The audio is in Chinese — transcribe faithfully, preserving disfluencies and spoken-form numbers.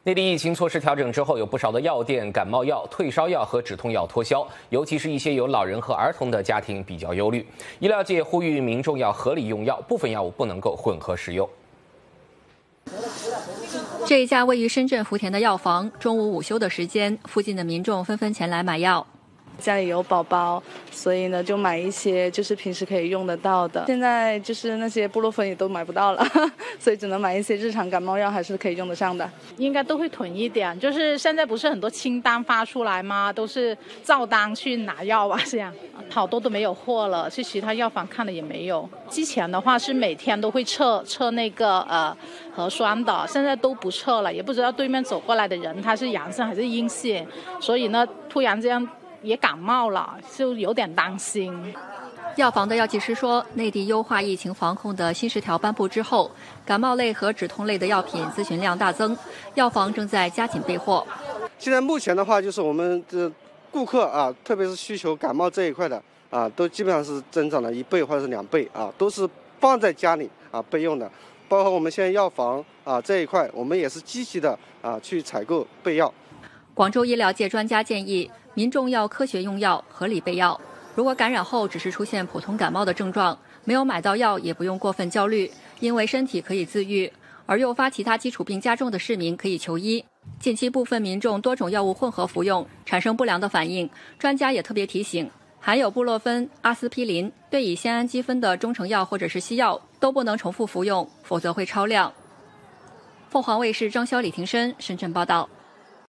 内地疫情措施调整之后，有不少的药店感冒药、退烧药和止痛药脱销，尤其是一些有老人和儿童的家庭比较忧虑。医疗界呼吁民众要合理用药，部分药物不能够混合使用。 这一家位于深圳福田的药房，中午午休的时间，附近的民众纷纷前来买药。 家里有宝宝，所以呢就买一些就是平时可以用得到的。现在就是那些布洛芬也都买不到了，所以只能买一些日常感冒药，还是可以用得上的。 应该都会囤一点，就是现在不是很多清单发出来吗？都是照单去拿药啊，这样好多都没有货了，去其他药房看了也没有。之前的话是每天都会测测那个呃核酸的，现在都不测了，也不知道对面走过来的人他是阳性还是阴性，所以呢突然这样也感冒了，就有点担心。 药房的药剂师说，内地优化疫情防控的新十条颁布之后，感冒类和止痛类的药品咨询量大增，药房正在加紧备货。 现在目前的话，就是我们的顾客啊，特别是需求感冒这一块的啊，都基本上是增长了一倍或者是两倍啊，都是放在家里啊备用的。包括我们现在药房啊这一块，我们也是积极的啊去采购备药。 广州医疗界专家建议，民众要科学用药，合理备药。如果感染后只是出现普通感冒的症状，没有买到药也不用过分焦虑，因为身体可以自愈。而诱发其他基础病加重的市民可以求医。近期部分民众多种药物混合服用，产生不良的反应，专家也特别提醒，含有布洛芬、阿司匹林、对乙酰氨基酚的中成药或者是西药都不能重复服用，否则会超量。凤凰卫视张潇、李廷深深圳报道。